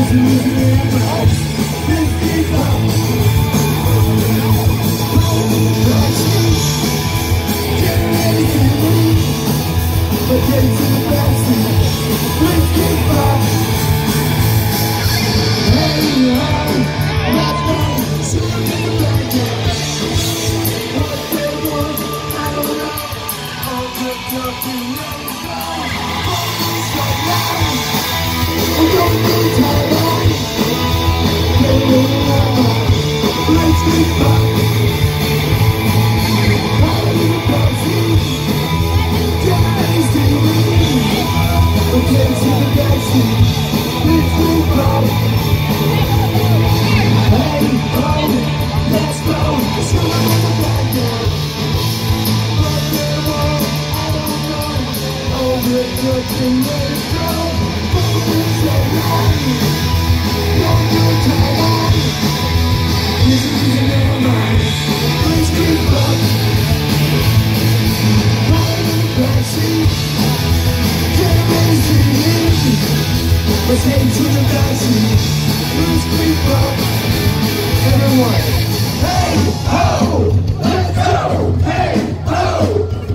Blitzkrieg Bop. Get ready to leave, but get to the backseat. Blitzkrieg Bop. Hey, let's go. Shoot in the blanket. What they want, I don't know. All cooked up and ready to go. Focus so loud. We don't need time on. Blitzkrieg Bop. Out of the backseat. Get ready to leave, but get to the backseat. Blitzkrieg Bop. Hey, let's go. Shoot in the blanket. What they want, I don't know. Oh, we're looking ready to go. Focus so long. Don't get tired on. This is the Ramones. Blitzkrieg Bop. Out of the backseat. Get ready to leave. Let's head to the backseat. Blitzkrieg Bop. Everyone, hey ho, let's go. Hey ho,